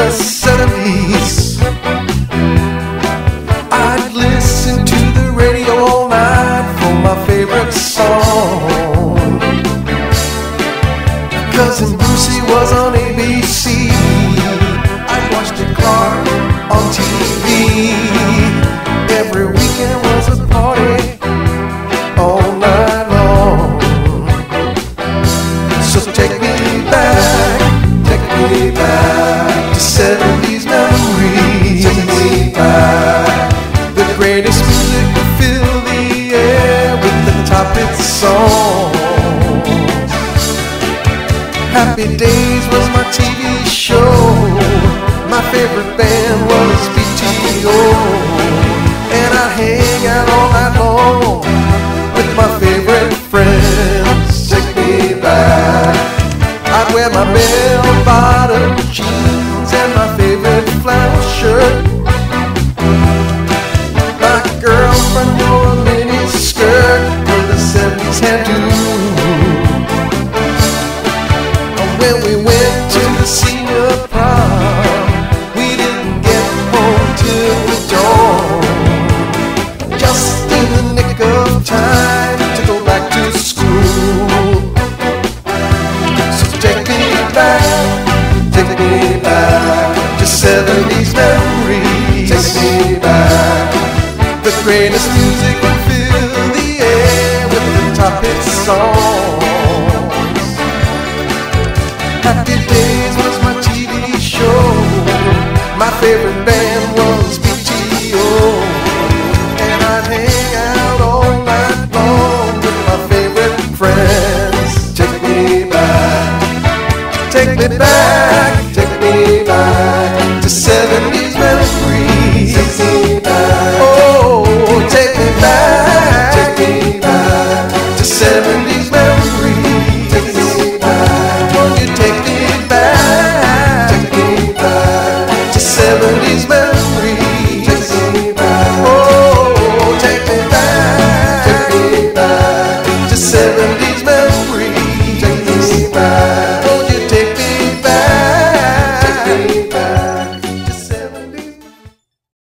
the 70s. I'd listen to the radio all night for my favorite song. Cousin Brucey was on ABC. I watched it Clark on TV. Every weekend was a party all night long. So take me back to 70s memories. Take me back. The greatest music will fill the air with the top hit songs. Happy Days was my TV show. My favorite band was BTO. And I hang out all night long with my favorite friends. Take me back. I'd wear my bell-bottom jeans and my favorite flannel shirt. My girlfriend wore a mini skirt with a 70s hairdo. When we went to the senior prom, we didn't get home till the dawn, just in the nick of time to go back to school. So take me back to 70s memories. Take me back. The greatest music will fill the air with the top hit songs. Happy Days was my TV show. My favorite band was BTO. And I'd hang out all night long with my favorite friends. Take me back to 70s memories. Take me back. Oh, take me back to 70s memories. Take me back. Won't you take me back to 70s memories? Take me back. Oh, take me back to 70s.